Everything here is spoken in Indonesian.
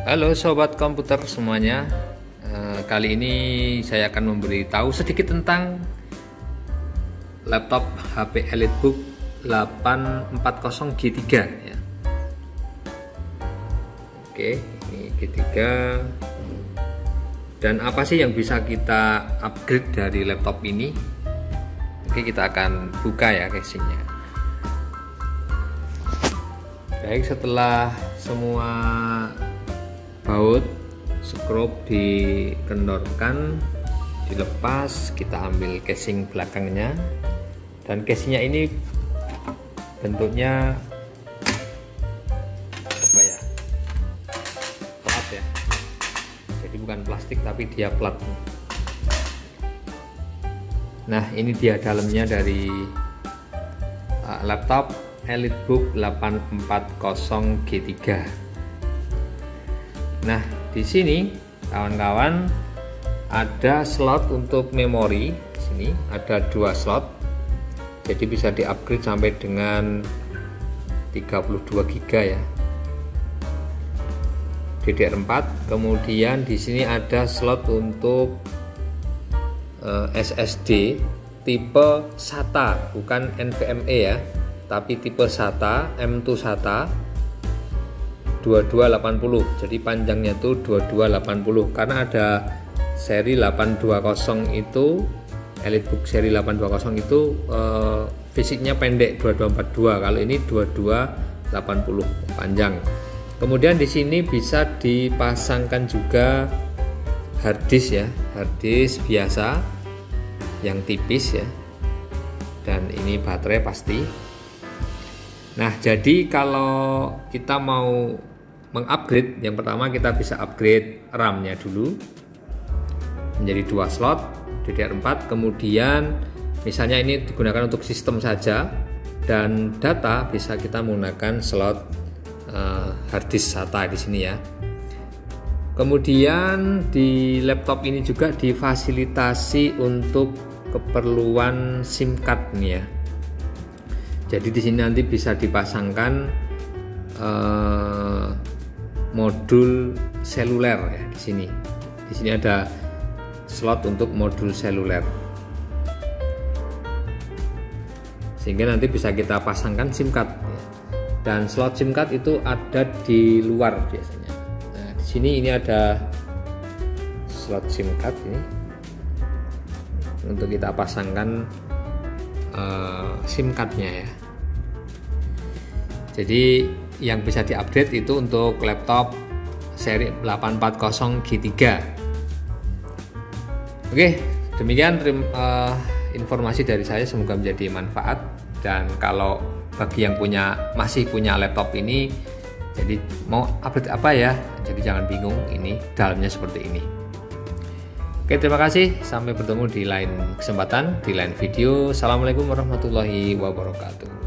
Halo sobat komputer semuanya. Kali ini saya akan memberitahu sedikit tentang laptop HP EliteBook 840 G3 ya. Oke, ini G3. Dan apa sih yang bisa kita upgrade dari laptop ini? Oke, kita akan buka ya casingnya. Baik, setelah semua baut skrup dikendorkan, dilepas, kita ambil casing belakangnya. Dan casingnya ini bentuknya apa ya, plat ya, jadi bukan plastik tapi dia plat. Nah, ini dia dalamnya dari laptop EliteBook 840 G3. Nah, di sini kawan-kawan ada slot untuk memori. Di sini ada 2 slot. Jadi bisa di-upgrade sampai dengan 32 GB ya. DDR4. Kemudian di sini ada slot untuk SSD tipe SATA, bukan NVMe ya, tapi tipe SATA, M2 SATA 2280. Jadi panjangnya tuh 2280 karena ada seri 820 itu, EliteBook seri 820 itu fisiknya pendek 2242. Kalau ini 2280 panjang. Kemudian di sini bisa dipasangkan juga harddisk ya, harddisk biasa yang tipis ya. Dan ini baterai pasti. Nah, jadi kalau kita mau mengupgrade, yang pertama kita bisa upgrade RAM-nya dulu menjadi 2 slot DDR4. Kemudian misalnya ini digunakan untuk sistem saja, dan data bisa kita menggunakan slot harddisk SATA di sini ya. Kemudian di laptop ini juga difasilitasi untuk keperluan SIM card nih ya. Jadi di sini nanti bisa dipasangkan modul seluler ya di sini. Di sini ada slot untuk modul seluler. Sehingga nanti bisa kita pasangkan SIM card ya. Dan slot SIM card itu ada di luar biasanya. Nah, di sini ini ada slot SIM card ini untuk kita pasangkan SIM cardnya ya. Jadi yang bisa diupdate itu untuk laptop seri 840 G3. Oke, demikian informasi dari saya, semoga menjadi manfaat. Dan kalau bagi yang masih punya laptop ini, jadi mau update apa ya, jadi jangan bingung, ini dalamnya seperti ini. Oke, terima kasih, sampai bertemu di lain kesempatan, di lain video. Assalamualaikum warahmatullahi wabarakatuh.